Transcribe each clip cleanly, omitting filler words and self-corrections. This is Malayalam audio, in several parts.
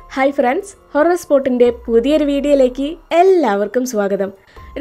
ഹായ് ഫ്രണ്ട്സ്, ഹൊറർ സ്പോട്ടിന്റെ പുതിയൊരു വീഡിയോയിലേക്ക് എല്ലാവർക്കും സ്വാഗതം.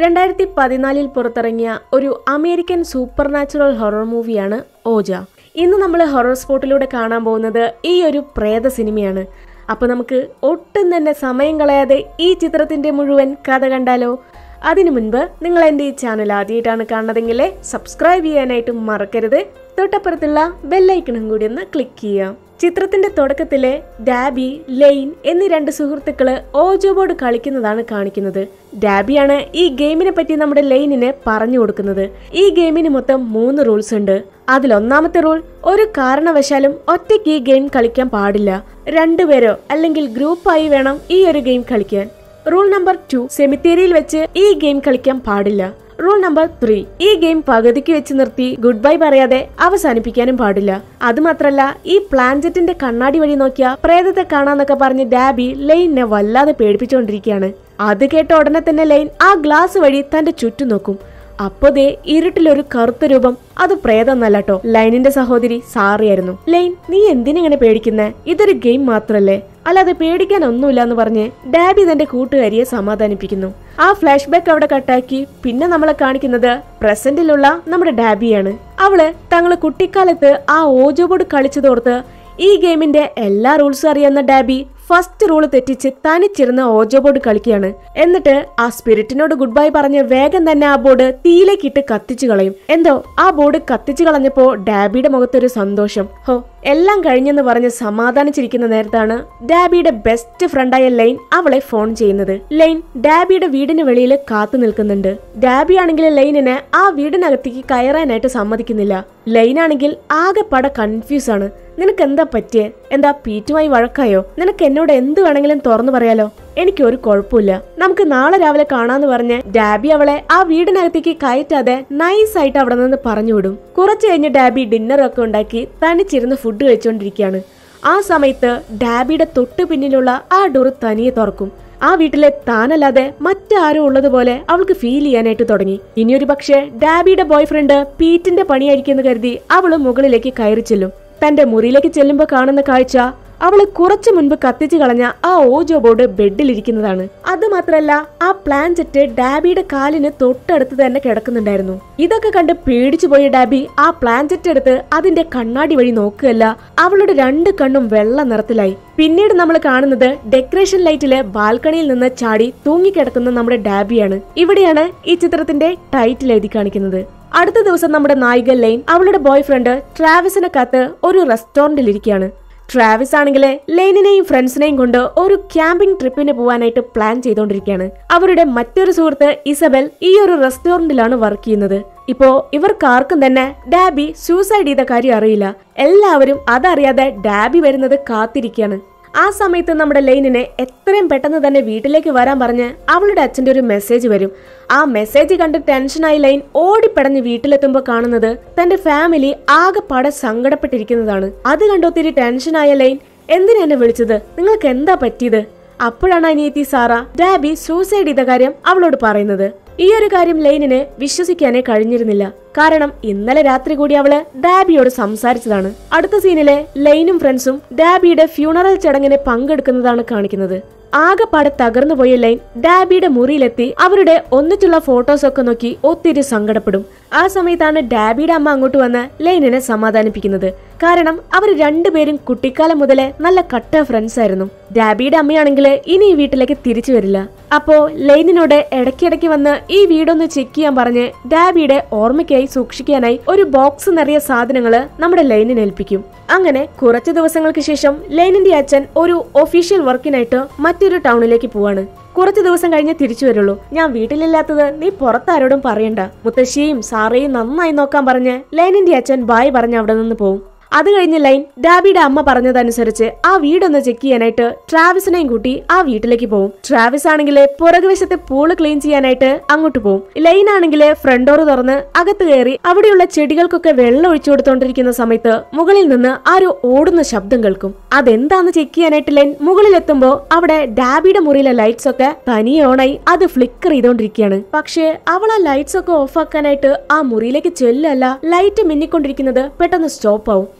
2014 പുറത്തിറങ്ങിയ ഒരു അമേരിക്കൻ സൂപ്പർ നാച്ചുറൽ ഹൊറർ മൂവിയാണ് ഓജ. ഇന്ന് നമ്മൾ ഹൊറർ സ്പോട്ടിലൂടെ കാണാൻ പോകുന്നത് ഈ ഒരു പ്രേത സിനിമയാണ്. അപ്പോൾ നമുക്ക് ഒട്ടും തന്നെ സമയം കളയാതെ ഈ ചിത്രത്തിന്റെ മുഴുവൻ കഥ കണ്ടാലോ? അതിനു മുൻപ് നിങ്ങൾ എൻ്റെ ഈ ചാനൽ ആദ്യമായിട്ടാണ് കാണുന്നതെങ്കിൽ സബ്സ്ക്രൈബ് ചെയ്യാനായിട്ട് മറക്കരുത്. തൊട്ടപ്പുറത്തുള്ള ബെല്ലൈക്കണും കൂടി ഒന്ന് ക്ലിക്ക് ചെയ്യാം. ചിത്രത്തിന്റെ തുടക്കത്തിലെ ഡാബി, ലെയ്ൻ എന്നീ രണ്ട് സുഹൃത്തുക്കള് ഓജോ ബോർഡ് കളിക്കുന്നതാണ് കാണിക്കുന്നത്. ഡാബിയാണ് ഈ ഗെയിമിനെ പറ്റി നമ്മുടെ ലെയ്നിന് പറഞ്ഞു കൊടുക്കുന്നത്. ഈ ഗെയിമിന് മൊത്തം 3 റൂൾസ് ഉണ്ട്. അതിലൊന്നാമത്തെ റൂൾ, ഒരു കാരണവശാലും ഒറ്റയ്ക്ക് ഈ ഗെയിം കളിക്കാൻ പാടില്ല. 2 പേരോ അല്ലെങ്കിൽ ഗ്രൂപ്പായി വേണം ഈ ഒരു ഗെയിം കളിക്കാൻ. റൂൾ നമ്പർ 2, സെമിത്തേരിയിൽ വെച്ച് ഈ ഗെയിം കളിക്കാൻ പാടില്ല. റൂൾ നമ്പർ 3, ഈ ഗെയിം പകുതിക്ക് വെച്ച് നിർത്തി ഗുഡ് ബൈ പറയാതെ അവസാനിപ്പിക്കാനും പാടില്ല. അതുമാത്രല്ല, ഈ പ്ലാൻജറ്റിന്റെ കണ്ണാടി വഴി നോക്കിയ പ്രേതത്തെ കാണാന്നൊക്കെ പറഞ്ഞ് ഡാബി ലെയ്നെ വല്ലാതെ പേടിപ്പിച്ചുകൊണ്ടിരിക്കുകയാണ്. അത് കേട്ട ഉടനെ തന്നെ ലെയ്ൻ ആ ഗ്ലാസ് വഴി തന്റെ ചുറ്റും നോക്കും. അപ്പോ ദേ ഇരുട്ടിലൊരു കറുത്ത രൂപം. അത് പ്രേതമൊന്നല്ലോ, ലൈനിന്റെ സഹോദരി സാറിയായിരുന്നു. ലെയ്ൻ, നീ എന്തിനെങ്ങനെ പേടിക്കുന്നേ? ഇതൊരു ഗെയിം മാത്രല്ലേ, അല്ലാതെ പേടിക്കാൻ ഒന്നുമില്ല എന്ന് പറഞ്ഞ് ഡാബി തന്റെ കൂട്ടുകാരിയെ സമാധാനിപ്പിക്കുന്നു. ആ ഫ്ലാഷ് ബാക്ക് അവിടെ കട്ടാക്കി പിന്നെ നമ്മളെ കാണിക്കുന്നത് പ്രസന്റിലുള്ള നമ്മുടെ ഡാബിയാണ്. അവള് തങ്ങള് കുട്ടിക്കാലത്ത് ആ ഓജോ ബോർഡ് കളിച്ചതോർത്ത് ഈ ഗെയിമിന്റെ എല്ലാ റൂൾസും അറിയാവുന്ന ഡാബി ഫസ്റ്റ് റൂള് തെറ്റിച്ച് തനിച്ചിരുന്ന് ഓജോ ബോർഡ് കളിക്കുകയാണ്. എന്നിട്ട് ആ സ്പിരിറ്റിനോട് ഗുഡ് ബൈ പറഞ്ഞ് വേഗം തന്നെ ആ ബോർഡ് തീയിലേക്കിട്ട് കത്തിച്ചു കളയും. എന്തോ ആ ബോർഡ് കത്തിച്ചു കളഞ്ഞപ്പോ ഡാബിയുടെ മുഖത്തൊരു സന്തോഷം. ഹോ, എല്ലാം കഴിഞ്ഞെന്ന് പറഞ്ഞ് സമാധാനിച്ചിരിക്കുന്ന നേരത്താണ് ഡാബിയുടെ ബെസ്റ്റ് ഫ്രണ്ടായ ലെയ്ൻ അവളെ ഫോൺ ചെയ്യുന്നത്. ലെയ്ൻ ഡാബിയുടെ വീടിന് വെളിയിൽ കാത്തു നിൽക്കുന്നുണ്ട്. ഡാബി ആണെങ്കിൽ ലെയ്നിനെ ആ വീടിനകത്തേക്ക് കയറാനായിട്ട് സമ്മതിക്കുന്നില്ല. ലെയ്ൻ ആണെങ്കിൽ ആകെ പട കൺഫ്യൂസ് ആണ്. നിനക്ക് എന്താ പറ്റിയേ? എന്താ പീറ്റുമായി വഴക്കായോ? നിനക്ക് എന്നോട് എന്ത് വേണമെങ്കിലും തുറന്നു പറയാലോ, എനിക്കൊരു കുഴപ്പമില്ല, നമുക്ക് നാളെ രാവിലെ കാണാന്ന് പറഞ്ഞ് ഡാബി അവളെ ആ വീടിനകത്തേക്ക് കയറ്റാതെ നൈസായിട്ട് അവിടെ നിന്ന് പറഞ്ഞു വിടും. കുറച്ചു കഴിഞ്ഞ് ഡാബി ഡിന്നറൊക്കെ ഉണ്ടാക്കി തനിച്ചിരുന്ന് ഫുഡ് കഴിച്ചുകൊണ്ടിരിക്കുകയാണ്. ആ സമയത്ത് ഡാബിയുടെ തൊട്ടു പിന്നിലുള്ള ആ ഡോർ തനിയെ തുറക്കും. ആ വീട്ടിലെ താനല്ലാതെ മറ്റാരും ഉള്ളതുപോലെ അവൾക്ക് ഫീൽ ചെയ്യാനായിട്ട് തുടങ്ങി. ഇനിയൊരു പക്ഷേ ഡാബിയുടെ ബോയ് ഫ്രണ്ട് പീറ്റിന്റെ പണിയായിരിക്കുമെന്ന് കരുതി അവള് മുകളിലേക്ക് കയറി ചെല്ലും. തന്റെ മുറിയിലേക്ക് ചെല്ലുമ്പോ കാണുന്ന കാഴ്ച അവള് കുറച്ചു മുൻപ് കത്തിച്ചു കളഞ്ഞ ആ ഓജോ ബോർഡ് ബെഡിലിരിക്കുന്നതാണ്. അത് മാത്രല്ല, ആ പ്ലാൻജറ്റ് ഡാബിയുടെ കാലിന് തൊട്ടടുത്ത് തന്നെ കിടക്കുന്നുണ്ടായിരുന്നു. ഇതൊക്കെ കണ്ട് പേടിച്ചു പോയ ഡാബി ആ പ്ലാൻജറ്റ് എടുത്ത് അതിന്റെ കണ്ണാടി വഴി നോക്കുകയല്ല, അവളുടെ 2 കണ്ണും വെള്ള നിറത്തിലായി. പിന്നീട് നമ്മൾ കാണുന്നത് ഡെക്കറേഷൻ ലൈറ്റില് ബാൽക്കണിയിൽ നിന്ന് ചാടി തൂങ്ങിക്കിടക്കുന്ന നമ്മുടെ ഡാബിയാണ്. ഇവിടെയാണ് ഈ ചിത്രത്തിന്റെ ടൈറ്റിൽ എഴുതി കാണിക്കുന്നത്. അടുത്ത ദിവസം നമ്മുടെ നായിക ലെയ്ൻ അവളുടെ ബോയ് ഫ്രണ്ട് ട്രാവിസിനെ കാത്ത് ഒരു റെസ്റ്റോറന്റിൽ ഇരിക്കുകയാണ്. ട്രാവിസ് ആണെങ്കിൽ ലെയ്നിനെയും ഫ്രണ്ട്സിനെയും കൊണ്ട് ഒരു ക്യാമ്പിംഗ് ട്രിപ്പിന് പോവാനായിട്ട് പ്ലാൻ ചെയ്തുകൊണ്ടിരിക്കുകയാണ്. അവരുടെ മറ്റൊരു സുഹൃത്ത് ഇസബൽ ഈ ഒരു റെസ്റ്റോറന്റിലാണ് വർക്ക് ചെയ്യുന്നത്. ഇപ്പോ ഇവർക്കാർക്കും തന്നെ ഡാബി സൂസൈഡ് ചെയ്ത കാര്യം അറിയില്ല. എല്ലാവരും അതറിയാതെ ഡാബി വരുന്നത് കാത്തിരിക്കുകയാണ്. ആ സമയത്ത് നമ്മുടെ ലെയ്നിനെ എത്രയും പെട്ടെന്ന് തന്നെ വീട്ടിലേക്ക് വരാൻ പറഞ്ഞ് അവളുടെ അച്ഛന്റെ ഒരു മെസ്സേജ് വരും. ആ മെസ്സേജ് കണ്ട് ടെൻഷനായി ലെയ്ൻ ഓടിപ്പടഞ്ഞ് വീട്ടിലെത്തുമ്പോ കാണുന്നത് തന്റെ ഫാമിലി ആകെപ്പാടെ സങ്കടപ്പെട്ടിരിക്കുന്നതാണ്. അത് കണ്ടൊത്തിരി ടെൻഷനായ ലെയ്ൻ, എന്തിനാ എന്നെ വിളിച്ചത്? നിങ്ങൾക്ക് എന്താ പറ്റിയത്? അപ്പോഴാണ് അനിയത്തി സാറ ഡാബി സൂസൈഡ് ചെയ്ത കാര്യം അവളോട് പറയുന്നത്. ഈ ഒരു കാര്യം ലെയ്നിന് വിശ്വസിക്കാനേ കഴിഞ്ഞിരുന്നില്ല. കാരണം ഇന്നലെ രാത്രി കൂടി അവള് ഡാബിയോട് സംസാരിച്ചതാണ്. അടുത്ത സീനിലെ ലെയ്നും ഫ്രണ്ട്സും ഡാബിയുടെ ഫ്യൂണറൽ ചടങ്ങിന് പങ്കെടുക്കുന്നതാണ് കാണിക്കുന്നത്. ആകെപ്പാടെ തകർന്നു പോയ ലെയ്ൻ ഡാബിയുടെ മുറിയിലെത്തി അവരുടെ ഒന്നിച്ചുള്ള ഫോട്ടോസ് ഒക്കെ നോക്കി ഒത്തിരി സങ്കടപ്പെടും. ആ സമയത്താണ് ഡാബിയുടെ അമ്മ അങ്ങോട്ട് വന്ന് ലെയ്നിനെ സമാധാനിപ്പിക്കുന്നത്. കാരണം അവർ 2 പേരും കുട്ടിക്കാലം മുതലേ നല്ല കട്ട ഫ്രണ്ട്സ് ആയിരുന്നു. ഡാബിയുടെ അമ്മയാണെങ്കിൽ ഇനി ഈ വീട്ടിലേക്ക് തിരിച്ചു വരില്ല. അപ്പോ ലെയ്നിനോട് ഇടയ്ക്കിടയ്ക്ക് വന്ന് ഈ വീടൊന്ന് ചെക്ക് ചെയ്യാൻ പറഞ്ഞ് ഡാബിയുടെ ഓർമ്മയ്ക്കായി സൂക്ഷിക്കാനായി ഒരു ബോക്സ് നിറയെ സാധനങ്ങള് നമ്മുടെ ലെയ്നിനെ ഏൽപ്പിക്കും. അങ്ങനെ കുറച്ചു ദിവസങ്ങൾക്ക് ശേഷം ലെയ്നിന്റെ അച്ഛൻ ഒരു ഒഫീഷ്യൽ വർക്കിനായിട്ട് മറ്റൊരു ടൗണിലേക്ക് പോവാണ്. കുറച്ചു ദിവസം കഴിഞ്ഞ് തിരിച്ചു വരുള്ളൂ. ഞാൻ വീട്ടിലില്ലാത്തത് നീ പുറത്താരോടും പറയണ്ട, മുത്തശ്ശിയും സാറയും നന്നായി നോക്കാൻ പറഞ്ഞ് ലെയ്നിന്റെ അച്ഛൻ ബായ് പറഞ്ഞ് അവിടെ നിന്ന് പോവും. അത് കഴിഞ്ഞ് ലൈൻ ഡാബിയുടെ അമ്മ പറഞ്ഞതനുസരിച്ച് ആ വീടൊന്ന് ചെക്ക് ചെയ്യാനായിട്ട് ട്രാവിസിനെയും കൂട്ടി ആ വീട്ടിലേക്ക് പോകും. ട്രാവിസ് ആണെങ്കിൽ പുറകുവശത്തെ പൂള് ക്ലീൻ ചെയ്യാനായിട്ട് അങ്ങോട്ട് പോകും. ലൈൻ ആണെങ്കിൽ ഫ്രണ്ട് ഡോർ തുറന്ന് അകത്ത് കയറി അവിടെയുള്ള ചെടികൾക്കൊക്കെ വെള്ളം ഒഴിച്ചു കൊടുത്തോണ്ടിരിക്കുന്ന സമയത്ത് മുകളിൽ നിന്ന് ആരോ ഓടുന്ന ശബ്ദം കേൾക്കും. അതെന്താന്ന് ചെക്ക് ചെയ്യാനായിട്ട് ലൈൻ മുകളിലെത്തുമ്പോ അവിടെ ഡാബിയുടെ മുറിയിലെ ലൈറ്റ്സ് ഒക്കെ തനിയെ ഓണായി അത് ഫ്ലിക്കർ ചെയ്തോണ്ടിരിക്കുകയാണ്. പക്ഷേ അവൾ ആ ലൈറ്റ്സ് ഒക്കെ ഓഫ് ആക്കാനായിട്ട് ആ മുറിയിലേക്ക് ചെല്ലല്ല, ലൈറ്റ് മിന്നിക്കൊണ്ടിരിക്കുന്നത് പെട്ടെന്ന് സ്റ്റോപ്പ് ആവും.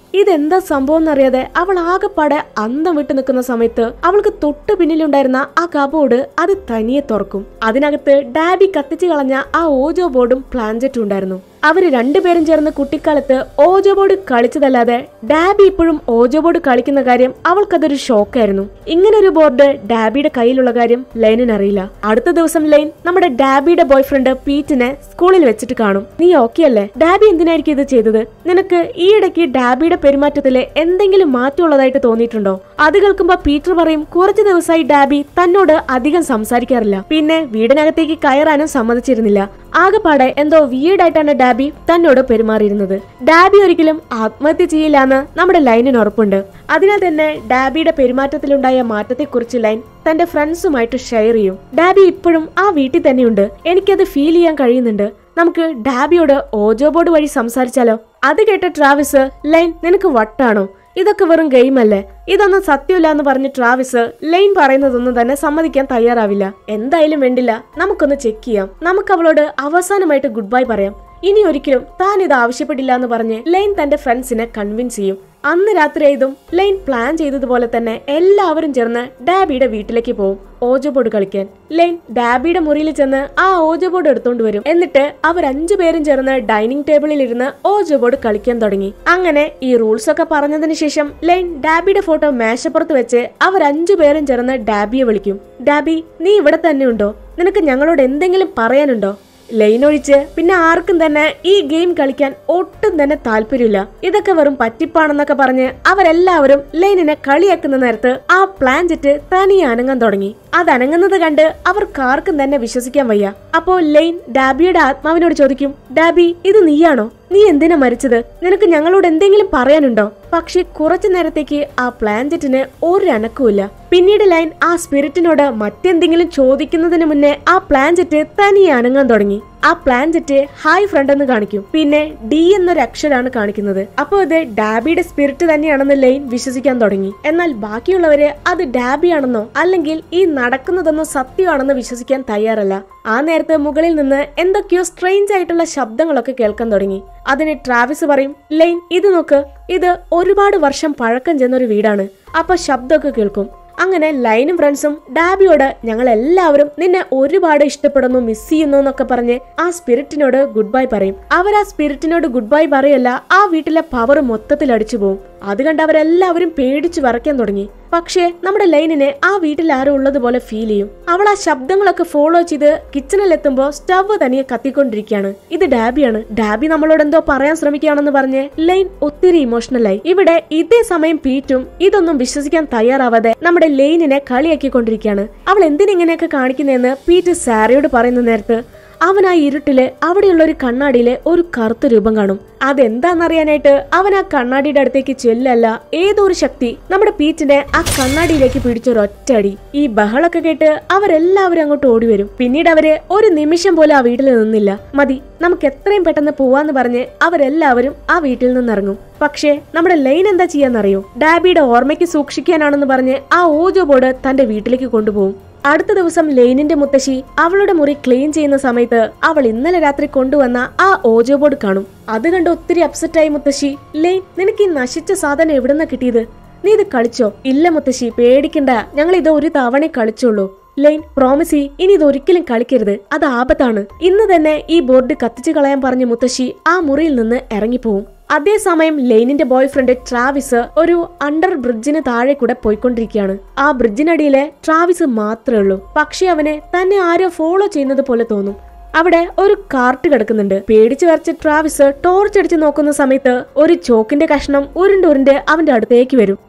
ഇതെന്താ സംഭവം എന്നറിയാതെ അവൾ ആകെപ്പാടെ അന്തം വിട്ടു നിൽക്കുന്ന സമയത്ത് അവൾക്ക് തൊട്ടു പിന്നിലുണ്ടായിരുന്ന ആ കബോർഡ് അത് തനിയെ തുറക്കും. അതിനകത്ത് ഡാബി കത്തിച്ചു കളഞ്ഞ ആ ഓജോ ബോർഡും പ്ലാൻജറ്റും ഉണ്ടായിരുന്നു. അവര് രണ്ടുപേരും ചേർന്ന് കുട്ടിക്കാലത്ത് ഓജോ ബോർഡ് കളിച്ചതല്ലാതെ ഡാബി ഇപ്പോഴും ഓജോ ബോർഡ് കളിക്കുന്ന കാര്യം അവൾക്കതൊരു ഷോക്കായിരുന്നു. ഇങ്ങനൊരു ബോർഡ് ഡാബിയുടെ കയ്യിലുള്ള കാര്യം ലൈനിന് അറിയില്ല. അടുത്ത ദിവസം ലൈൻ നമ്മുടെ ഡാബിയുടെ ബോയ്ഫ്രണ്ട് പീറ്റിനെ സ്കൂളിൽ വെച്ചിട്ട് കാണും. നീ ഓക്കെ അല്ലേ? ഡാബി എന്തിനായിരിക്കും ഇത് ചെയ്തത്? നിനക്ക് ഈ ഇടയ്ക്ക് ഡാബിയുടെ പെരുമാറ്റത്തില് എന്തെങ്കിലും മാറ്റമുള്ളതായിട്ട് തോന്നിയിട്ടുണ്ടോ? അത് കേൾക്കുമ്പോ പീറ്റർ പറയും, കുറച്ചു ദിവസമായി ഡാബി തന്നോട് അധികം സംസാരിക്കാറില്ല, പിന്നെ വീടിനകത്തേക്ക് കയറാനും സമ്മതിച്ചിരുന്നില്ല. ആകെപ്പാടെ എന്തോ വീടായിട്ടാണ് ഡാബി തന്നോട് പെരുമാറിയിരുന്നത്. ഡാബി ഒരിക്കലും ആത്മഹത്യ ചെയ്യില്ലാന്ന് നമ്മുടെ ലൈനിന് ഉറപ്പുണ്ട്. അതിനാൽ തന്നെ ഡാബിയുടെ പെരുമാറ്റത്തിലുണ്ടായ മാറ്റത്തെക്കുറിച്ച് ലൈൻ തന്റെ ഫ്രണ്ട്സുമായിട്ട് ഷെയർ ചെയ്യും. ഡാബി ഇപ്പോഴും ആ വീട്ടിൽ തന്നെയുണ്ട്, എനിക്കത് ഫീൽ ചെയ്യാൻ കഴിയുന്നുണ്ട്. നമുക്ക് ഡാബിയോട് ഓജോ ബോർഡ് വഴി സംസാരിച്ചാലോ? അത് കേട്ട ട്രാവിസ്, ലൈൻ നിനക്ക് വട്ടാണോ? ഇതൊക്കെ വെറും ഗെയിം അല്ലേ, ഇതൊന്നും സത്യമില്ല എന്ന് പറഞ്ഞ് ട്രാവിസ് ലൈൻ പറയുന്നതൊന്നും തന്നെ സമ്മതിക്കാൻ തയ്യാറാവില്ല. എന്തായാലും വേണ്ടില്ല, നമുക്കൊന്ന് ചെക്ക് ചെയ്യാം. നമുക്ക് അവളോട് അവസാനമായിട്ട് ഗുഡ് ബൈ പറയാം. ഇനി ഒരിക്കലും താൻ ഇത് ആവശ്യപ്പെടില്ല എന്ന് പറഞ്ഞ് ലൈൻ തന്റെ ഫ്രണ്ട്സിനെ കൺവിൻസ് ചെയ്യും. അന്ന് രാത്രി ആയതും ലൈൻ പ്ലാൻ ചെയ്തതുപോലെ തന്നെ എല്ലാവരും ചേർന്ന് ഡാബിയുടെ വീട്ടിലേക്ക് പോകും ഓജോ ബോർഡ് കളിക്കാൻ. ലൈൻ ഡാബിയുടെ മുറിയിൽ ചെന്ന് ആ ഓജോ ബോർഡ് എടുത്തോണ്ട് വരും. എന്നിട്ട് അവർ 5 പേരും ചേർന്ന് ഡൈനിങ് ടേബിളിൽ ഇരുന്ന് ഓജോ ബോർഡ് കളിക്കാൻ തുടങ്ങി. അങ്ങനെ ഈ റൂൾസ് ഒക്കെ പറഞ്ഞതിന് ശേഷം ലൈൻ ഡാബിയുടെ ഫോട്ടോ മേശപ്പുറത്ത് വെച്ച് അവർ 5 പേരും ചേർന്ന് ഡാബിയെ വിളിക്കും. ഡാബി, നീ ഇവിടെ തന്നെ ഉണ്ടോ? നിനക്ക് ഞങ്ങളോട് എന്തെങ്കിലും പറയാനുണ്ടോ? ലൈൻ ഒഴിച്ച് പിന്നെ ആർക്കും തന്നെ ഈ ഗെയിം കളിക്കാൻ ഒട്ടും തന്നെ താല്പര്യമില്ല. ഇതൊക്കെ വെറും പറ്റിപ്പാണെന്നൊക്കെ പറഞ്ഞ് അവരെല്ലാവരും ലൈനിനെ കളിയാക്കുന്ന നേരത്ത് ആ പ്ലാൻജറ്റ് തനിയെ അനങ്ങാൻ തുടങ്ങി. അത് അനങ്ങുന്നത് കണ്ട് അവർക്കാർക്കും തന്നെ വിശ്വസിക്കാൻ വയ്യ. അപ്പോ ലൈൻ ഡാബിയുടെ ആത്മാവിനോട് ചോദിക്കും, ഡാബി, ഇത് നീയാണോ? നീ എന്തിനാ മരിച്ചത്? നിനക്ക് ഞങ്ങളോട് എന്തെങ്കിലും പറയാനുണ്ടോ? പക്ഷെ കുറച്ചു നേരത്തേക്ക് ആ പ്ലാൻജറ്റിന് ഒരു അനക്കവുമില്ല. പിന്നീട് ലൈൻ ആ സ്പിരിറ്റിനോട് മറ്റെന്തെങ്കിലും ചോദിക്കുന്നതിന് മുന്നേ ആ പ്ലാൻജറ്റ് തനിയെ അനങ്ങാൻ തുടങ്ങി. ആ പ്ലാൻജറ്റ് ഹായ് ഫ്രണ്ട് എന്ന് കാണിക്കും. പിന്നെ ഡി എന്നൊരു അക്ഷരാണ് കാണിക്കുന്നത്. അപ്പൊ ഇത് ഡാബിയുടെ സ്പിരിറ്റ് തന്നെയാണെന്ന് ലൈൻ വിശ്വസിക്കാൻ തുടങ്ങി. എന്നാൽ ബാക്കിയുള്ളവര് അത് ഡാബി ആണെന്നോ അല്ലെങ്കിൽ ഈ നടക്കുന്നതെന്നോ സത്യമാണെന്ന് വിശ്വസിക്കാൻ തയ്യാറല്ല. ആ നേരത്തെ മുകളിൽ നിന്ന് എന്തൊക്കെയോ സ്ട്രേഞ്ച് ആയിട്ടുള്ള ശബ്ദങ്ങളൊക്കെ കേൾക്കാൻ തുടങ്ങി. അതിന് ട്രാവിസ് പറയും, ലൈൻ ഇത് നോക്ക്, ഇത് ഒരുപാട് വർഷം പഴക്കം ചെന്നൊരു വീടാണ്. അപ്പൊ ശബ്ദമൊക്കെ കേൾക്കും. അങ്ങനെ ലൈനും ഫ്രണ്ട്സും ഡാബിയോട് ഞങ്ങൾ എല്ലാവരും നിന്നെ ഒരുപാട് ഇഷ്ടപ്പെടുന്നു, മിസ് ചെയ്യുന്നു എന്നൊക്കെ പറഞ്ഞ് ആ സ്പിരിറ്റിനോട് ഗുഡ് ബൈ പറയും. അവർ ആ സ്പിരിറ്റിനോട് ഗുഡ് ബൈ പറയല്ല, ആ വീട്ടിലെ പവർ മൊത്തത്തിൽ അടിച്ചു പോകും. അത് കണ്ട് അവരെല്ലാവരും പേടിച്ചു വരയ്ക്കാൻ തുടങ്ങി. പക്ഷേ നമ്മുടെ ലൈനിനെ ആ വീട്ടിൽ ആരും ഉള്ളതുപോലെ ഫീൽ ചെയ്യും. അവൾ ആ ശബ്ദങ്ങളൊക്കെ ഫോളോ ചെയ്ത് കിച്ചണിലെത്തുമ്പോ സ്റ്റവ് തനിയെ കത്തിക്കൊണ്ടിരിക്കുകയാണ്. ഇത് ഡാബിയാണ്. ഡാബി നമ്മളോട് എന്തോ പറയാൻ ശ്രമിക്കുകയാണെന്ന് പറഞ്ഞ് ലൈൻ ഒത്തിരി ഇമോഷണലായി. ഇവിടെ ഇതേ സമയം പീറ്റും ഇതൊന്നും വിശ്വസിക്കാൻ തയ്യാറാവാതെ നമ്മുടെ ലൈനിനെ കളിയാക്കിക്കൊണ്ടിരിക്കുകയാണ്. അവൾ എന്തിനെങ്ങനെയൊക്കെ കാണിക്കുന്നതെന്ന് പീറ്റ് സാരയോട് പറയുന്ന നേരത്ത് അവൻ ആ ഇരുട്ടില് അവിടെയുള്ള ഒരു കണ്ണാടിയിലെ ഒരു കറുത്ത രൂപം കാണും. അതെന്താന്നറിയാനായിട്ട് അവൻ ആ കണ്ണാടിയുടെ അടുത്തേക്ക് ചെല്ലല്ല, ഏതോ ഒരു ശക്തി നമ്മുടെ പീറ്റിനെ ആ കണ്ണാടിയിലേക്ക് പിടിച്ചൊരൊറ്റടി. ഈ ബഹളൊക്കെ കേട്ട് അവരെല്ലാവരും അങ്ങോട്ട് ഓടി വരും. പിന്നീട് അവര് ഒരു നിമിഷം പോലും ആ വീട്ടിൽ നിന്നില്ല. മതി, നമുക്ക് എത്രയും പെട്ടെന്ന് പോവാന്ന് പറഞ്ഞ് അവരെല്ലാവരും ആ വീട്ടിൽ നിന്നിറങ്ങും. പക്ഷേ നമ്മുടെ ലൈൻ എന്താ ചെയ്യാന്നറിയോ? ഡാബിയുടെ ഓർമ്മയ്ക്ക് സൂക്ഷിക്കാനാണെന്ന് പറഞ്ഞ് ആ ഓജോ ബോർഡ് തന്റെ വീട്ടിലേക്ക് കൊണ്ടുപോകും. അടുത്ത ദിവസം ലൈനിന്റെ മുത്തശ്ശി അവളുടെ മുറി ക്ലീൻ ചെയ്യുന്ന സമയത്ത് അവൾ ഇന്നലെ രാത്രി കൊണ്ടുവന്ന ആ ഓജോ ബോർഡ് കാണും. അത് കണ്ട് ഒത്തിരി അപ്സെറ്റായി മുത്തശ്ശി. ലൈൻ, നിനക്ക് ഈ നശിച്ച സാധനം എവിടുന്നാ കിട്ടിയത്? നീ ഇത് കളിച്ചോ? ഇല്ല മുത്തശ്ശി, പേടിക്കണ്ട, ഞങ്ങൾ ഇത് ഒരു തവണ കളിച്ചോളൂ. ലൈൻ, പ്രോമിസ്, ഇനി ഇത് ഒരിക്കലും കളിക്കരുത്, അത് ആപത്താണ്. ഇന്ന് തന്നെ ഈ ബോർഡ് കത്തിച്ചു കളയാൻ പറഞ്ഞ മുത്തശ്ശി ആ മുറിയിൽ നിന്ന് ഇറങ്ങിപ്പോവും. അതേസമയം ലൈനിന്റെ ബോയ്ഫ്രണ്ട് ട്രാവിസ് ഒരു അണ്ടർ ബ്രിഡ്ജിന് താഴെ കൂടെ പോയിക്കൊണ്ടിരിക്കുകയാണ്. ആ ബ്രിഡ്ജിനടിയിലെ ട്രാവിസ് മാത്രമേ ഉള്ളൂ. പക്ഷെ അവനെ തന്നെ ആരോ ഫോളോ ചെയ്യുന്നത് പോലെ തോന്നും. അവിടെ ഒരു കാർട്ട് കിടക്കുന്നുണ്ട്. പേടിച്ചു വരച്ച് ട്രാവിസ് ടോർച്ച് അടിച്ച് നോക്കുന്ന സമയത്ത് ഒരു ചോക്കിന്റെ കഷ്ണം ഉരുണ്ടുരുണ്ട് അവന്റെ അടുത്തേക്ക് വരും.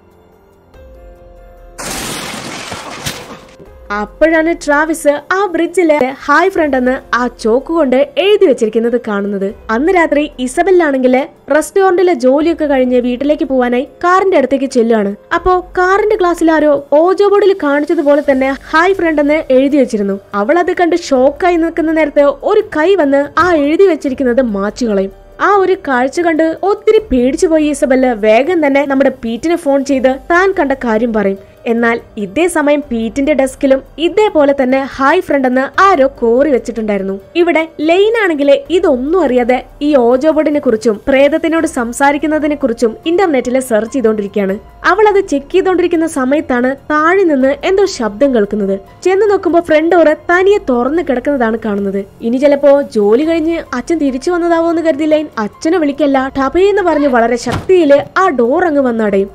അപ്പോഴാണ് ട്രാവിസ് ആ ബ്രിഡ്ജിലെ ഹായ് ഫ്രണ്ട് എന്ന് ആ ചോക്ക് കൊണ്ട് എഴുതി വെച്ചിരിക്കുന്നത് കാണുന്നത്. അന്ന് രാത്രി ഇസബെല്ലാണെങ്കിൽ റെസ്റ്റോറന്റിലെ ജോലിയൊക്കെ കഴിഞ്ഞ് വീട്ടിലേക്ക് പോവാനായി കാറിന്റെ അടുത്തേക്ക് ചെല്ലുകയാണ്. അപ്പോ കാറിന്റെ ഗ്ലാസ്സിൽ ആരോ ഓജോ ബോർഡിൽ കാണിച്ചതുപോലെ തന്നെ ഹായ് ഫ്രണ്ട് എന്ന് എഴുതി വെച്ചിരുന്നു. അവൾ അത് കണ്ട് ഷോക്കായി നിൽക്കുന്ന നേരത്തെ ഒരു കൈ വന്ന് ആ എഴുതി വെച്ചിരിക്കുന്നത് മാച്ചുകളയും. ആ ഒരു കാഴ്ച കണ്ട് ഒത്തിരി പേടിച്ചു പോയി ഇസബെല്ല വേഗം തന്നെ നമ്മുടെ പീറ്റിനെ ഫോൺ ചെയ്ത് താൻ കണ്ട കാര്യം പറയും. എന്നാൽ ഇതേ സമയം പീറ്റിന്റെ ഡെസ്കിലും ഇതേപോലെ തന്നെ ഹായ് ഫ്രണ്ട് എന്ന് ആരോ കോറി വെച്ചിട്ടുണ്ടായിരുന്നു. ഇവിടെ ലെയ്ൻ ആണെങ്കിൽ ഇതൊന്നും അറിയാതെ ഈ ഓജോ ബോർഡിനെ കുറിച്ചും പ്രേതത്തിനോട് സംസാരിക്കുന്നതിനെ കുറിച്ചും ഇന്റർനെറ്റിൽ സെർച്ച് ചെയ്തോണ്ടിരിക്കുകയാണ്. അവൾ അത് ചെക്ക് ചെയ്തോണ്ടിരിക്കുന്ന സമയത്താണ് താഴെ നിന്ന് എന്തോ ശബ്ദം കേൾക്കുന്നത്. ചെന്ന് നോക്കുമ്പോ ഫ്രണ്ട് ഡോറ് തനിയെ തുറന്നു കിടക്കുന്നതാണ് കാണുന്നത്. ഇനി ചിലപ്പോ ജോലി കഴിഞ്ഞ് അച്ഛൻ തിരിച്ചു വന്നതാവോന്ന് കരുതി ലൈൻ അച്ഛനെ വിളിക്കല്ല ടപയെന്ന് പറഞ്ഞ് വളരെ ശക്തിയില് ആ ഡോർ അങ്ങ് വന്നടയും.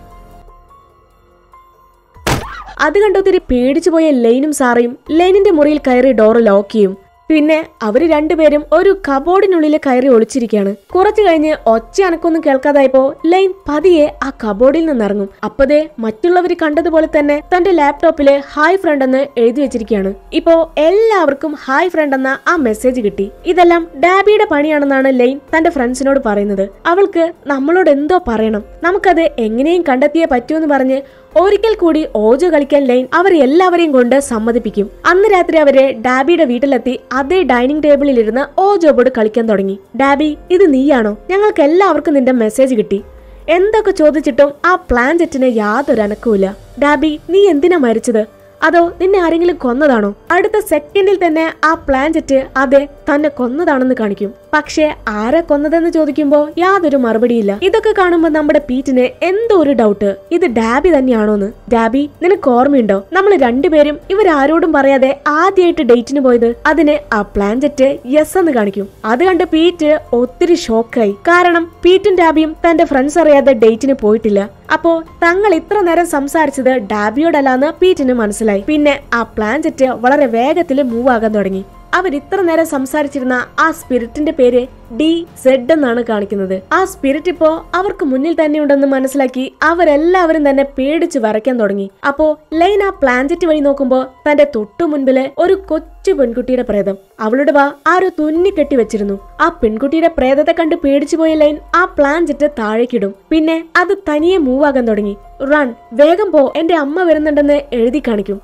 അത് കണ്ടൊത്തിരി പേടിച്ചു പോയ ലൈനും സാറയും ലൈനിന്റെ മുറിയിൽ കയറി ഡോറ് ലോക്ക് ചെയ്യും. പിന്നെ അവര് രണ്ടുപേരും ഒരു കബോർഡിനുള്ളിൽ കയറി ഒളിച്ചിരിക്കുകയാണ്. കുറച്ചു കഴിഞ്ഞ് ഒച്ച അനക്കൊന്നും കേൾക്കാതായപ്പോ ലൈൻ പതിയെ ആ കബോർഡിൽ നിന്നിറങ്ങും. അപ്പതേ മറ്റുള്ളവർ കണ്ടതുപോലെ തന്നെ തന്റെ ലാപ്ടോപ്പില് ഹായ് ഫ്രണ്ട് എന്ന് എഴുതി വെച്ചിരിക്കുകയാണ്. ഇപ്പോ എല്ലാവർക്കും ഹായ് ഫ്രണ്ട് എന്ന ആ മെസ്സേജ് കിട്ടി. ഇതെല്ലാം ഡാബിയുടെ പണിയാണെന്നാണ് ലൈൻ തന്റെ ഫ്രണ്ട്സിനോട് പറയുന്നത്. അവൾക്ക് നമ്മളോട് എന്തോ പറയണം, നമുക്കത് എങ്ങനെയും കണ്ടെത്തിയേ പറ്റൂന്ന് പറഞ്ഞ് ഒരിക്കൽ കൂടി ഓജോ കളിക്കാൻ ലൈൻ അവർ എല്ലാവരെയും കൊണ്ട് സമ്മതിപ്പിക്കും. അന്ന് രാത്രി അവര് ഡാബിയുടെ വീട്ടിലെത്തി അതേ ഡൈനിങ് ടേബിളിൽ ഇരുന്ന് ഓജോ ബോർഡ് കളിക്കാൻ തുടങ്ങി. ഡാബി, ഇത് നീയാണോ? ഞങ്ങൾക്ക് എല്ലാവർക്കും നിന്റെ മെസ്സേജ് കിട്ടി. എന്തൊക്കെ ചോദിച്ചിട്ടും ആ പ്ലാൻജെറ്റിന് യാതൊരു അനക്കവുമില്ല. ഡാബി, നീ എന്തിനാ മരിച്ചത്? അതോ നിന്നെ ആരെങ്കിലും കൊന്നതാണോ? അടുത്ത സെക്കൻഡിൽ തന്നെ ആ പ്ലാൻജെറ്റ് അതെ തന്നെ കൊന്നതാണെന്ന് കാണിക്കും. പക്ഷേ ആരെ കൊന്നതെന്ന് ചോദിക്കുമ്പോ യാതൊരു മറുപടിയില്ല. ഇതൊക്കെ കാണുമ്പോ നമ്മുടെ പീറ്റിന് എന്തോ ഒരു ഡൗട്ട്, ഇത് ഡാബി തന്നെയാണോന്ന്. ഡാബി, നിനക്ക് ഓർമ്മയുണ്ടോ നമ്മൾ രണ്ടുപേരും ഇവരാരോടും പറയാതെ ആദ്യമായിട്ട് ഡേറ്റിന് പോയത്? അതിന് ആ പ്ലാൻജെറ്റ് യെസ് എന്ന് കാണിക്കും. അത് കണ്ട് പീറ്റ് ഒത്തിരി ഷോക്കായി. കാരണം പീറ്റും ഡാബിയും തന്റെ ഫ്രണ്ട്സ് അറിയാതെ ഡേറ്റിന് പോയിട്ടില്ല. അപ്പോ തങ്ങൾ ഇത്ര നേരം സംസാരിച്ചത് ഡാബിയോടല്ലാന്ന് പീറ്റിന് മനസ്സിലായി. പിന്നെ ആ പ്ലാൻജെറ്റ് വളരെ വേഗത്തിൽ മൂവ് ആകാൻ തുടങ്ങി. അവർ ഇത്ര നേരം സംസാരിച്ചിരുന്ന ആ സ്പിരിറ്റിന്റെ പേര് DZ എന്നാണ് കാണിക്കുന്നത്. ആ സ്പിരിറ്റ് ഇപ്പോ അവർക്ക് മുന്നിൽ തന്നെ ഉണ്ടെന്ന് മനസ്സിലാക്കി അവരെല്ലാവരും തന്നെ പേടിച്ച് വരയ്ക്കാൻ തുടങ്ങി. അപ്പോ ലൈൻ ആ പ്ലാൻജെറ്റ് വഴി നോക്കുമ്പോ തന്റെ തൊട്ടു മുൻപില് ഒരു കൊച്ചു പെൺകുട്ടിയുടെ പ്രേതം. അവളുടെ വാ ആരോ തുന്നിക്കെട്ടി വെച്ചിരുന്നു. ആ പെൺകുട്ടിയുടെ പ്രേതത്തെ കണ്ട് പേടിച്ചു പോയ ലൈൻ ആ പ്ലാൻജെറ്റ് താഴേക്കിടും. പിന്നെ അത് തനിയെ മൂവ് ആകാൻ തുടങ്ങി. റൺ, വേഗം പോ, എന്റെ അമ്മ വരുന്നുണ്ടെന്ന് എഴുതി കാണിക്കും.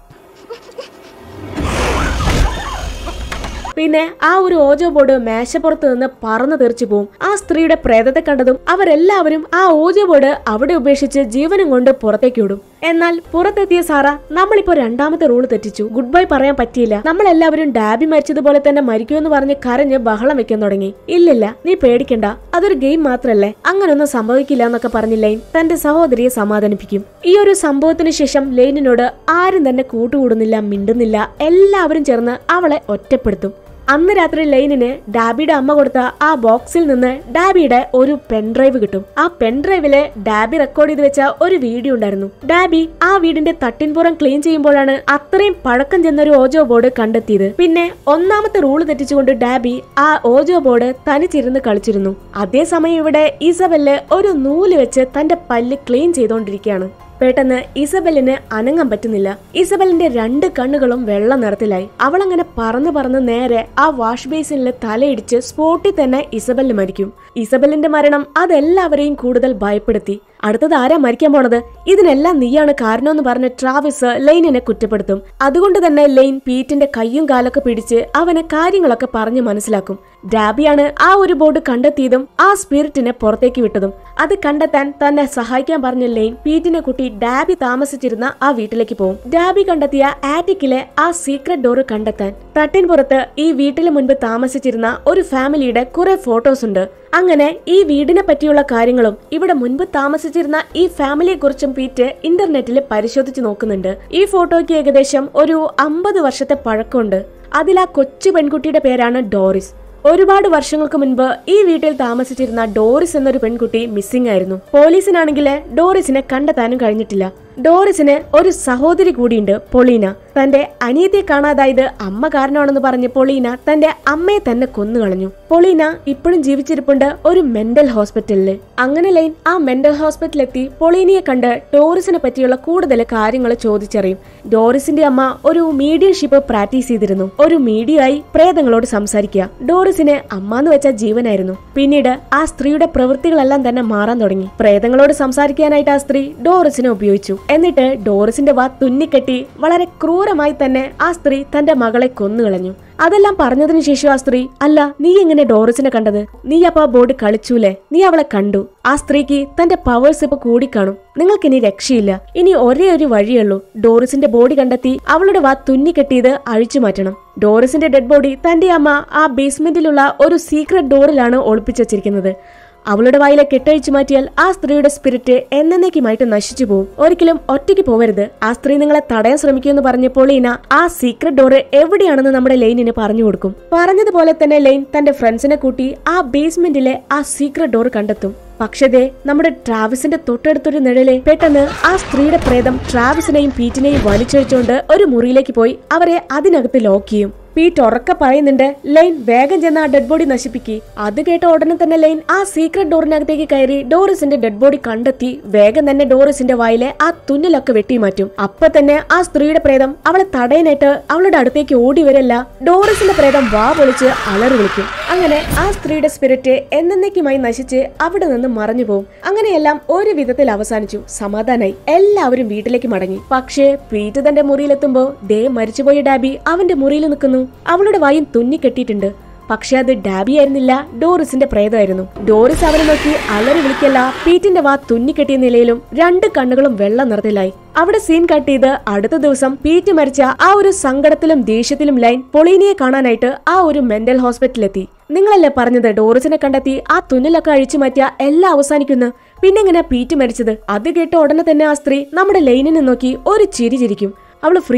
പിന്നെ ആ ഒരു ഓജോ ബോർഡ് മേശപ്പുറത്ത് നിന്ന് പറന്നു തെറിച്ചു പോവും. ആ സ്ത്രീയുടെ പ്രേതത്തെ കണ്ടതും അവരെല്ലാവരും ആ ഓജോ ബോർഡ് അവിടെ ഉപേക്ഷിച്ച് ജീവനും കൊണ്ട് പുറത്തേക്ക് വിടും. എന്നാൽ പുറത്തെത്തിയ സാറ, നമ്മളിപ്പോ രണ്ടാമത്തെ റൂള് തെറ്റിച്ചു, ഗുഡ് ബൈ പറയാൻ പറ്റിയില്ല, നമ്മളെല്ലാവരും ഡാബി മരിച്ചതുപോലെ തന്നെ മരിക്കുമെന്ന് പറഞ്ഞ് കരഞ്ഞ് ബഹളം വെക്കാൻ തുടങ്ങി. ഇല്ലില്ല, നീ പേടിക്കണ്ട, അതൊരു ഗെയിം മാത്രല്ലേ, അങ്ങനൊന്നും സംഭവിക്കില്ല എന്നൊക്കെ പറഞ്ഞ് ലൈൻ തന്റെ സഹോദരിയെ സമാധാനിപ്പിക്കും. ഈ ഒരു സംഭവത്തിന് ശേഷം ലൈനിനോട് ആരും തന്നെ കൂട്ടുകൂടുന്നില്ല, മിണ്ടുന്നില്ല. എല്ലാവരും ചേർന്ന് അവളെ ഒറ്റപ്പെടുത്തും. അന്ന് രാത്രി ലൈനിന് ഡാബിയുടെ അമ്മ കൊടുത്ത ആ ബോക്സിൽ നിന്ന് ഡാബിയുടെ ഒരു പെൻഡ്രൈവ് കിട്ടും. ആ പെൻഡ്രൈവില് ഡാബി റെക്കോർഡ് ചെയ്ത് വെച്ച ഒരു വീഡിയോ ഉണ്ടായിരുന്നു. ഡാബി ആ വീടിന്റെ തട്ടിൻപുറം ക്ലീൻ ചെയ്യുമ്പോഴാണ് അത്രയും പഴക്കം ചെന്നൊരു ഓജോ ബോർഡ് കണ്ടെത്തിയത്. പിന്നെ ഒന്നാമത്തെ റൂള് തെറ്റിച്ചുകൊണ്ട് ഡാബി ആ ഓജോ ബോർഡ് തനിച്ചിരുന്ന് കളിച്ചിരുന്നു. അതേസമയം ഇവിടെ ഇസബെല്ല് ഒരു നൂല് വെച്ച് തന്റെ പല്ല് ക്ലീൻ ചെയ്തോണ്ടിരിക്കുകയാണ്. പെട്ടെന്ന് ഇസബെല്ലിന് അനങ്ങാൻ പറ്റുന്നില്ല. ഇസബെല്ലിന്റെ രണ്ട് കണ്ണുകളും വെള്ള നിറത്തിലായി. അവളങ്ങനെ പറന്ന് നേരെ ആ വാഷ് ബേസിനിൽ തലയിടിച്ച് സ്പോട്ടിൽ തന്നെ ഇസബെല്ല് മരിക്കും. ഇസബെല്ലിന്റെ മരണം അതെല്ലാവരെയും കൂടുതൽ ഭയപ്പെടുത്തി. അടുത്തത് ആരാ മരിക്കാൻ പോണത്? ഇതിനെല്ലാം നീയാണ് കാരണമെന്ന് പറഞ്ഞ് ട്രാവിസ് ലൈനിനെ കുറ്റപ്പെടുത്തും. അതുകൊണ്ട് തന്നെ ലൈൻ പീറ്റിന്റെ കയ്യും കാലൊക്കെ പിടിച്ച് അവനെ കാര്യങ്ങളൊക്കെ പറഞ്ഞ് മനസ്സിലാക്കും. ഡാബിയാണ് ആ ഒരു ബോർഡ് കണ്ടെത്തിയതും ആ സ്പിരിറ്റിനെ പുറത്തേക്ക് വിട്ടതും. അത് കണ്ടെത്താൻ തന്നെ സഹായിക്കാൻ പറഞ്ഞ ലൈൻ പീറ്റിനെ കൂട്ടി ഡാബി താമസിച്ചിരുന്ന ആ വീട്ടിലേക്ക് പോകും. ഡാബി കണ്ടെത്തിയ ആറ്റിക്കിലെ ആ സീക്രട്ട് ഡോറ് കണ്ടെത്താൻ തട്ടിൻപുറത്ത് ഈ വീട്ടിന് മുൻപ് താമസിച്ചിരുന്ന ഒരു ഫാമിലിയുടെ കുറെ ഫോട്ടോസ് ഉണ്ട്. അങ്ങനെ ഈ വീടിനെ പറ്റിയുള്ള കാര്യങ്ങളും ഇവിടെ മുൻപ് താമസിച്ചിരുന്ന ഈ ഫാമിലിയെ കുറിച്ചും പീറ്റ് ഇന്റർനെറ്റിൽ പരിശോധിച്ച് നോക്കുന്നുണ്ട്. ഈ ഫോട്ടോയ്ക്ക് ഏകദേശം ഒരു 50 വർഷത്തെ പഴക്കമുണ്ട്. അതിൽ ആ കൊച്ചു പെൺകുട്ടിയുടെ പേരാണ് ഡോറിസ്. ഒരുപാട് വർഷങ്ങൾക്ക് മുൻപ് ഈ വീട്ടിൽ താമസിച്ചിരുന്ന ഡോറിസ് എന്നൊരു പെൺകുട്ടി മിസ്സിംഗ് ആയിരുന്നു. പോലീസിനാണെങ്കിൽ ഡോറിസിനെ കണ്ടെത്താനും കഴിഞ്ഞിട്ടില്ല. ഡോറിസിന് ഒരു സഹോദരി കൂടിയുണ്ട്, പൊളീന. തന്റെ അനിയത്തെ കാണാതായത് അമ്മ കാരണമാണെന്ന് പറഞ്ഞ് പൊളീന തന്റെ അമ്മയെ തന്നെ കൊന്നുകളഞ്ഞു. പൊളീന ഇപ്പോഴും ജീവിച്ചിരിപ്പുണ്ട് ഒരു മെന്റൽ ഹോസ്പിറ്റലില്. അങ്ങനെ ലൈൻ ആ മെന്റൽ ഹോസ്പിറ്റലിലെത്തി പൊളീനയെ കണ്ട് ഡോറിസിനെ പറ്റിയുള്ള കൂടുതൽ കാര്യങ്ങൾ ചോദിച്ചറിയും. ഡോറിസിന്റെ അമ്മ ഒരു മീഡിയൻഷിപ്പ് പ്രാക്ടീസ് ചെയ്തിരുന്നു. ഒരു മീഡിയയായി പ്രേതങ്ങളോട് സംസാരിക്കുക. ഡോറിസിന് അമ്മാന്ന് വെച്ച ജീവനായിരുന്നു. പിന്നീട് ആ സ്ത്രീയുടെ പ്രവൃത്തികളെല്ലാം തന്നെ മാറാൻ തുടങ്ങി. പ്രേതങ്ങളോട് സംസാരിക്കാനായിട്ട് ആ സ്ത്രീ ഡോറിസിനെ ഉപയോഗിച്ചു. എന്നിട്ട് ഡോറിസിന്റെ വാ തുന്നിക്കെട്ടി വളരെ ക്രൂരമായി തന്നെ ആ സ്ത്രീ തന്റെ മകളെ കൊന്നുകളഞ്ഞു. അതെല്ലാം പറഞ്ഞതിനു ശേഷം ആ സ്ത്രീ, അല്ല നീ എങ്ങനെ ഡോറിസിനെ കണ്ടത്? നീ അപ്പൊ ആ ബോർഡ് കളിച്ചൂലേ? നീ അവളെ കണ്ടു. ആ സ്ത്രീക്ക് തന്റെ പവേഴ്സ് ഇപ്പൊ കൂടിക്കാണും. നിങ്ങൾക്ക് ഇനി രക്ഷയില്ല. ഇനി ഒരേ ഒരു വഴിയുള്ളൂ. ഡോറിസിന്റെ ബോഡി കണ്ടെത്തി അവളുടെ വാ തുന്നിക്കെട്ടിയത് അഴിച്ചു മാറ്റണം. ഡോറിസിന്റെ ഡെഡ് ബോഡി തന്റെ അമ്മ ആ ബേസ്മെന്റിലുള്ള ഒരു സീക്രട്ട് ഡോറിലാണ് ഒളിപ്പിച്ചു വച്ചിരിക്കുന്നത്. അവളുടെ വായിലെ കെട്ടഴിച്ചു മാറ്റിയാൽ ആ സ്ത്രീയുടെ സ്പിരിറ്റ് എന്നേക്കുമായിട്ട് നശിച്ചു പോകും. ഒരിക്കലും ഒറ്റയ്ക്ക് പോവരുത്. ആ സ്ത്രീ നിങ്ങളെ തടയാൻ ശ്രമിക്കുമെന്ന് പറഞ്ഞപ്പോൾ ഈന ആ സീക്രട്ട് ഡോറ് എവിടെയാണെന്ന് നമ്മുടെ ലൈനിന് പറഞ്ഞു കൊടുക്കും. പറഞ്ഞതുപോലെ തന്നെ ലൈൻ തന്റെ ഫ്രണ്ട്സിനെ കൂട്ടി ആ ബേസ്മെന്റിലെ ആ സീക്രട്ട് ഡോർ കണ്ടെത്തും. പക്ഷേ നമ്മുടെ ട്രാവിസിന്റെ തൊട്ടടുത്തൊരു നിഴലെ പെട്ടെന്ന് ആ സ്ത്രീയുടെ പ്രേതം ട്രാവിസിനെയും പീറ്റിനെയും വലിച്ചഴിച്ചുകൊണ്ട് ഒരു മുറിയിലേക്ക് പോയി അവരെ അതിനകത്ത് ലോക്ക് ചെയ്യും. പീറ്റ് ഉറക്കെ പറയുന്നുണ്ട്, ലൈൻ വേഗം ചെന്ന് ആ ഡെഡ് ബോഡി നശിപ്പിക്കി. അത് കേട്ട ഉടനെ തന്നെ ലൈൻ ആ സീക്രട്ട് ഡോറിനകത്തേക്ക് കയറി ഡോറിസിന്റെ ഡെഡ് ബോഡി കണ്ടെത്തി വേഗം തന്നെ ഡോറിസിന്റെ വായിലെ ആ തുന്നലൊക്കെ വെട്ടി മാറ്റും. അപ്പൊ തന്നെ ആ സ്ത്രീയുടെ പ്രേതം അവളെ തടയാനായിട്ട് അവളുടെ അടുത്തേക്ക് ഓടി വരല്ല, ഡോറിസിന്റെ പ്രേതം വാ പൊളിച്ച് അലറി വിളിക്കും. അങ്ങനെ ആ സ്ത്രീയുടെ സ്പിരിറ്റ് എന്നേക്കുമായി നശിച്ച് അവിടെ നിന്ന് മറഞ്ഞു പോകും. അങ്ങനെയെല്ലാം ഒരു വിധത്തിൽ അവസാനിച്ചു. സമാധാനായി എല്ലാവരും വീട്ടിലേക്ക് മടങ്ങി. പക്ഷേ പീറ്റ് തന്റെ മുറിയിലെത്തുമ്പോ ദേ മരിച്ചുപോയ ഡാബി അവന്റെ മുറിയിൽ നിൽക്കുന്നു. അവളുടെ വായും തുന്നിക്കെട്ടിയിട്ടുണ്ട്. പക്ഷെ അത് ഡാബി ആയിരുന്നില്ല, ഡോറിസിന്റെ പ്രേതമായിരുന്നു. ഡോറിസ് അവനെ നോക്കി അലറി വിളിക്കല്ല, പീറ്റിന്റെ വാ തുന്നിക്കെട്ടിയ നിലയിലും രണ്ട് കണ്ണുകളും വെള്ള നിറത്തിലായി. അവിടെ സീൻ കട്ട് ചെയ്ത് അടുത്ത ദിവസം പീറ്റ് മരിച്ച ആ ഒരു സങ്കടത്തിലും ദേഷ്യത്തിലും ലൈൻ പൊളീനിയെ കാണാനായിട്ട് ആ ഒരു മെന്റൽ ഹോസ്പിറ്റലിലെത്തി. നിങ്ങളല്ലേ പറഞ്ഞത് ഡോറിസിനെ കണ്ടെത്തി ആ തുന്നലൊക്കെ അഴിച്ചു മാറ്റിയ എല്ലാം അവസാനിക്കുന്നു, പിന്നെങ്ങനെ പീറ്റ് മരിച്ചത്? അത് കേട്ട ഉടനെ തന്നെ ആ സ്ത്രീ നമ്മുടെ ലൈനിനെ നോക്കി ഒരു ചിരി ചിരിക്കും. അവള് ഫ്രീ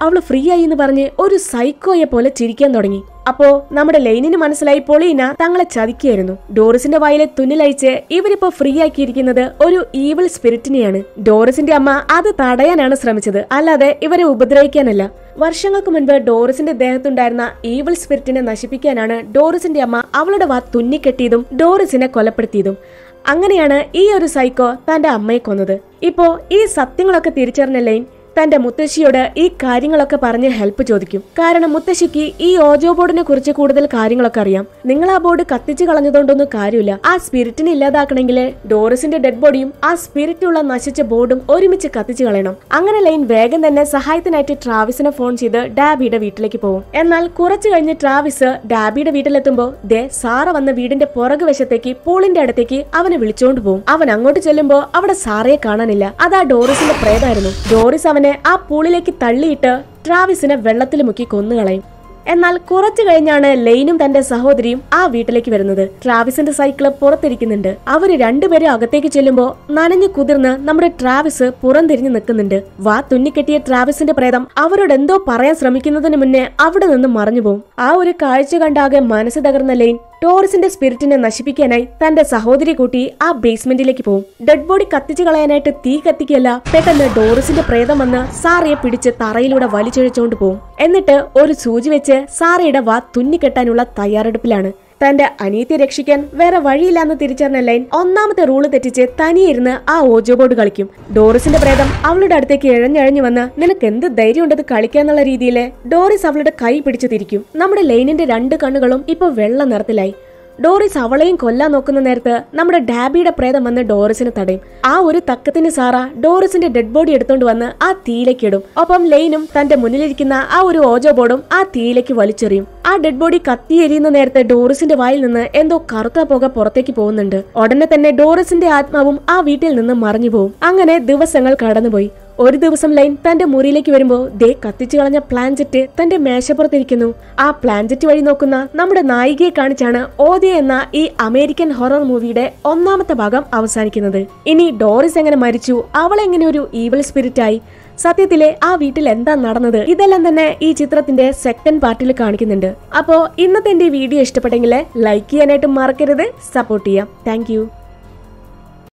ആയി എന്ന് പറഞ്ഞ് ഒരു സൈക്കോയെ പോലെ ചിരിക്കാൻ തുടങ്ങി. അപ്പോ നമ്മുടെ ലൈനിന് മനസ്സിലായി പൊളീന തങ്ങളെ ചതിക്കുകയായിരുന്നു. ഡോറിസിന്റെ വായിലെ തുന്നിലഴിച്ച് ഇവരിപ്പോ ഫ്രീ ആക്കിയിരിക്കുന്നത് ഒരു ഈവിൾ സ്പിരിറ്റിനെയാണ്. ഡോറിസിന്റെ അമ്മ അത് തടയാനാണ് ശ്രമിച്ചത്, അല്ലാതെ ഇവരെ ഉപദ്രവിക്കാനല്ല. വർഷങ്ങൾക്ക് മുൻപ് ഡോറിസിന്റെ ദേഹത്തുണ്ടായിരുന്ന ഈവിൾ സ്പിരിറ്റിനെ നശിപ്പിക്കാനാണ് ഡോറിസിന്റെ അമ്മ അവളുടെ വാ തുന്നിക്കെട്ടിയതും ഡോറിസിനെ കൊലപ്പെടുത്തിയതും. അങ്ങനെയാണ് ഈ ഒരു സൈക്കോ തന്റെ അമ്മയെ കൊന്നത്. ഇപ്പോ ഈ സത്യങ്ങളൊക്കെ തിരിച്ചറിഞ്ഞ ലൈൻ തന്റെ മുത്തശ്ശിയോട് ഈ കാര്യങ്ങളൊക്കെ പറഞ്ഞ് ഹെൽപ്പ് ചോദിക്കും. കാരണം മുത്തശ്ശിക്ക് ഈ ഓജോ ബോർഡിനെ കുറിച്ച് കൂടുതൽ കാര്യങ്ങളൊക്കെ അറിയാം. നിങ്ങൾ ആ ബോർഡ് കത്തിച്ചു കളഞ്ഞതുകൊണ്ടൊന്നും കാര്യമില്ല. ആ സ്പിരിറ്റിനെ ഇല്ലാതാക്കണമെങ്കിൽ ഡോറിസിന്റെ ഡെഡ് ബോഡിയും ആ സ്പിരിറ്റുള്ള നശിച്ച ബോർഡും ഒരുമിച്ച് കത്തിച്ചു കളയണം. അങ്ങനെ ലൈൻ വേഗം തന്നെ സഹായത്തിനായിട്ട് ട്രാവിസിനെ ഫോൺ ചെയ്ത് ഡാബിയുടെ വീട്ടിലേക്ക് പോകും. എന്നാൽ കുറച്ചു കഴിഞ്ഞ് ട്രാവിസ് ഡാബിയുടെ വീട്ടിലെത്തുമ്പോ ദേ സാറ വന്ന വീടിന്റെ പുറകു വശത്തേക്ക് പൂളിന്റെ അടുത്തേക്ക് അവനെ വിളിച്ചോണ്ട് പോകും. അവൻ അങ്ങോട്ട് ചെല്ലുമ്പോ അവിടെ സാറയെ കാണാനില്ല. അതാ ഡോറിസിന്റെ പ്രേതായിരുന്നു. ഡോറിസ് അവനെ ആ പൂളിലേക്ക് തള്ളിയിട്ട് ട്രാവിസിനെ വെള്ളത്തിൽ മുക്കി കൊന്നുകളയും. എന്നാൽ കുറച്ചു കഴിഞ്ഞാണ് ലൈനും തന്റെ സഹോദരിയും ആ വീട്ടിലേക്ക് വരുന്നത്. ട്രാവിസിന്റെ സൈക്കിള് പുറത്തിരിക്കുന്നുണ്ട്. അവര് രണ്ടുപേരും അകത്തേക്ക് ചെല്ലുമ്പോ നനഞ്ഞു കുതിർന്ന് നമ്മുടെ ട്രാവിസ് പുറംതിരിഞ്ഞു നിൽക്കുന്നുണ്ട്. വാ തുന്നിക്കെട്ടിയ ട്രാവിസിന്റെ പ്രേതം അവരോട് എന്തോ പറയാൻ ശ്രമിക്കുന്നതിന് മുന്നേ അവിടെ നിന്ന് മറഞ്ഞു പോകും. ആ ഒരു കാഴ്ച കണ്ടാകെ മനസ്സ് തകർന്ന ലൈൻ ഡോറിസിന്റെ സ്പിരിറ്റിനെ നശിപ്പിക്കാനായി തന്റെ സഹോദരി കൂട്ടി ആ ബേസ്മെന്റിലേക്ക് പോകും. ഡെഡ് ബോഡി കത്തിച്ചു കളയാനായിട്ട് തീ കത്തിക്കല്ല, പെട്ടെന്ന് ഡോറിസിന്റെ പ്രേതം വന്ന് സാറയെ പിടിച്ച് തറയിലൂടെ വലിച്ചൊഴിച്ചുകൊണ്ട് പോകും. എന്നിട്ട് ഒരു സൂചി വെച്ച് സാറയുടെ വാ തുന്നിക്കെട്ടാനുള്ള തയ്യാറെടുപ്പിലാണ്. തന്റെ അനിയത്തെ രക്ഷിക്കാൻ വേറെ വഴിയില്ലാന്ന് തിരിച്ചറിഞ്ഞ ലൈൻ ഒന്നാമത്തെ റൂള് തെറ്റിച്ച് തനിയിരുന്ന് ആ ഓജോ ബോർഡ് കളിക്കും. ഡോറിസിന്റെ പ്രേതം അവളുടെ അടുത്തേക്ക് ഇഴഞ്ഞഴഞ്ഞു വന്ന് നിനക്ക് എന്ത് ധൈര്യം ഉണ്ടത് കളിക്കാന്നുള്ള രീതിയില് ഡോറിസ് അവളുടെ കൈ പിടിച്ചു തിരിക്കും. നമ്മുടെ ലൈനിന്റെ രണ്ട് കണ്ണുകളും ഇപ്പൊ വെള്ള നിറത്തിലായി. ഡോറിസ് അവളെയും കൊല്ലാൻ നോക്കുന്ന നേരത്ത് നമ്മുടെ ഡാബിയുടെ പ്രേതം വന്ന് ഡോറിസിനെ തടയും. ആ ഒരു തക്കത്തിന് സാറ ഡോറിസിന്റെ ഡെഡ് ബോഡി എടുത്തോണ്ട് വന്ന് ആ തീയിലേക്ക് ഇടും. ഒപ്പം ലൈനും തന്റെ മുന്നിലിരിക്കുന്ന ആ ഒരു ഓജോ ബോർഡും ആ തീയിലേക്ക് വലിച്ചെറിയും. ആ ഡെഡ് ബോഡി കത്തിയെരിയുന്ന നേരത്തെ ഡോറിസിന്റെ വായിൽ നിന്ന് എന്തോ കറുത്ത പുക പുറത്തേക്ക് പോകുന്നുണ്ട്. ഉടനെ തന്നെ ഡോറിസിന്റെ ആത്മാവും ആ വീട്ടിൽ നിന്ന് മറഞ്ഞു പോകും. അങ്ങനെ ദിവസങ്ങൾ കടന്നുപോയി. ഒരു ദിവസം ലൈൻ തന്റെ മുറിയിലേക്ക് വരുമ്പോ ദേ കത്തിച്ചു കളഞ്ഞ പ്ലാൻജെറ്റ് തന്റെ മേശപ്പുറത്തിരിക്കുന്നു. ആ പ്ലാൻജെറ്റ് വഴി നോക്കുന്ന നമ്മുടെ നായികയെ കാണിച്ചാണ് ഓദ്യ എന്ന ഈ അമേരിക്കൻ ഹൊറർ മൂവിയുടെ ഒന്നാമത്തെ ഭാഗം അവസാനിക്കുന്നത്. ഇനി ഡോറിസ് എങ്ങനെ മരിച്ചു, അവളെങ്ങനെ ഒരു ഈവിൾ സ്പിരിറ്റ് ആയി, സത്യത്തിലെ ആ വീട്ടിൽ എന്താ നടന്നത്, ഇതെല്ലാം തന്നെ ഈ ചിത്രത്തിന്റെ സെക്കൻഡ് പാർട്ടിൽ കാണിക്കുന്നുണ്ട്. അപ്പോ ഇന്നത്തെ എന്റെ വീഡിയോ ഇഷ്ടപ്പെട്ടെങ്കിൽ ലൈക്ക് ചെയ്യാനായിട്ട് മറക്കരുത്, സപ്പോർട്ട് ചെയ്യാം. താങ്ക്